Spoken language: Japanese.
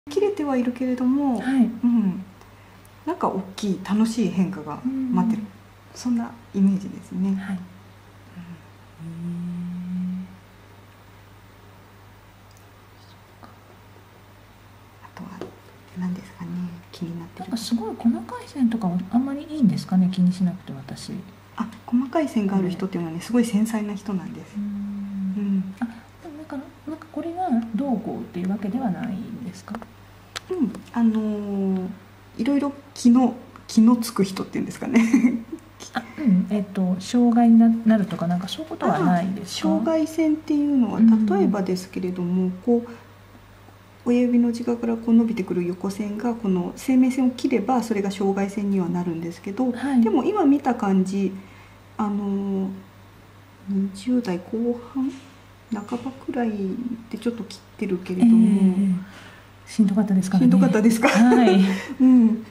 切れてはいるけれども、 はい、 うん、なんか大きい楽しい変化が待ってる、そんなイメージですね。 はい。 あとは何ですかね、気になってる。 なんかすごい細かい線とかはあんまりいいんですかね、気にしなくて私。 あ、細かい線がある人っていうのはね、すごい繊細な人なんです。 あ、でもなんかこれがどうこうっていうわけではないんですか？ いろいろ気のつく人っていうんですかね。 障害になるとかなんかそういうことはないですか？ 障害線っていうのは例えばですけれども、こう親指の内側からこう伸びてくる横線がこの生命線を切ればそれが障害線にはなるんですけど、 はい、 でも今見た感じ20代後半半ばくらいでちょっと切ってるけれども、 しんどかったですからね。 しんどかったですか。 はい、 うん、